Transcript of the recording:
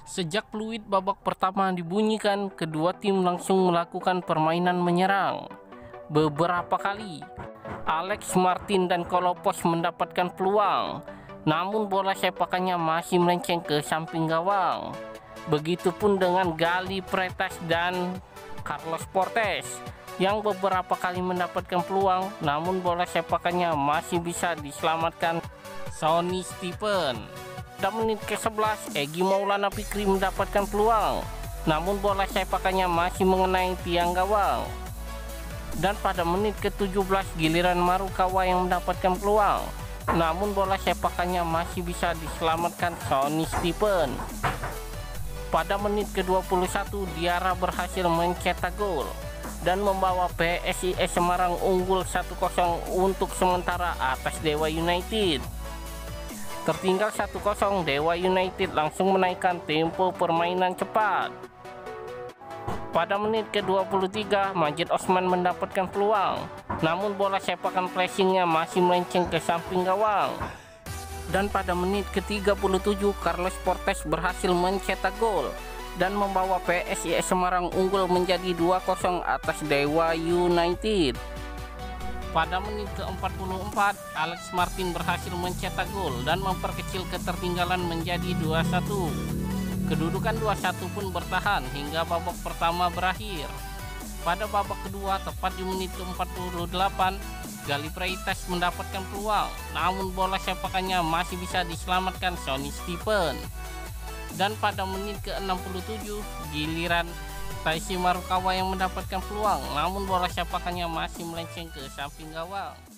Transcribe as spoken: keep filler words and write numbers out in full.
Sejak peluit babak pertama dibunyikan, kedua tim langsung melakukan permainan menyerang. Beberapa kali, Alex Martin dan Kolopos mendapatkan peluang, namun bola sepakannya masih melenceng ke samping gawang. Begitupun dengan Gali Pretas dan Carlos Portes, yang beberapa kali mendapatkan peluang, namun bola sepakannya masih bisa diselamatkan Sonny Stephen. Pada menit ke sebelas, Egy Maulana Fikri mendapatkan peluang, namun bola sepakannya masih mengenai tiang gawang. Dan pada menit ke tujuh belas, giliran Marukawa yang mendapatkan peluang, namun bola sepakannya masih bisa diselamatkan Sonny Stephen. Pada menit ke dua puluh satu, Diarra berhasil mencetak gol dan membawa P S I S Semarang unggul satu kosong untuk sementara atas Dewa United. Tertinggal satu kosong, Dewa United langsung menaikkan tempo permainan cepat. Pada menit ke dua puluh tiga, Majid Osman mendapatkan peluang, namun bola sepakan flashingnya masih melenceng ke samping gawang. Dan pada menit ke tiga puluh tujuh, Carlos Portes berhasil mencetak gol dan membawa P S I S Semarang unggul menjadi dua kosong atas Dewa United. Pada menit ke empat puluh empat, Alex Martin berhasil mencetak gol dan memperkecil ketertinggalan menjadi dua satu. Kedudukan dua satu pun bertahan hingga babak pertama berakhir. Pada babak kedua, tepat di menit ke empat puluh delapan, Gali Pretas mendapatkan peluang, namun bola sepakannya masih bisa diselamatkan Sonny Stephen. Dan pada menit ke enam puluh tujuh, giliran Taisi Marukawa yang mendapatkan peluang, namun bola sepakannya masih melenceng ke samping gawang.